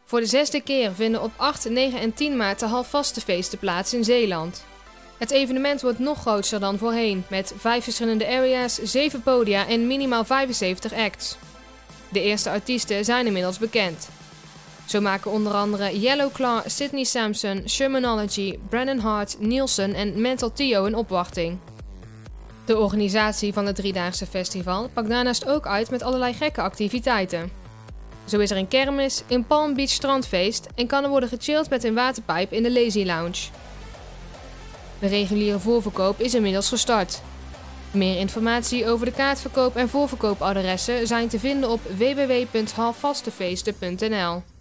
Voor de 6e keer vinden op 8, 9 en 10 maart de halfvaste feesten plaats in Zeeland. Het evenement wordt nog groter dan voorheen, met 5 verschillende area's, 7 podia en minimaal 75 acts. De eerste artiesten zijn inmiddels bekend. Zo maken onder andere Yellowclaw, Sidney Samson, Shermanology, Brennan Hart, Nielsen en Mental Theo een opwachting. De organisatie van het 3-daagse festival pakt daarnaast ook uit met allerlei gekke activiteiten. Zo is er een kermis, een Palm Beach strandfeest en kan er worden gechilled met een waterpijp in de Lazy Lounge. De reguliere voorverkoop is inmiddels gestart. Meer informatie over de kaartverkoop en voorverkoopadressen zijn te vinden op www.halfvastefeesten.nl.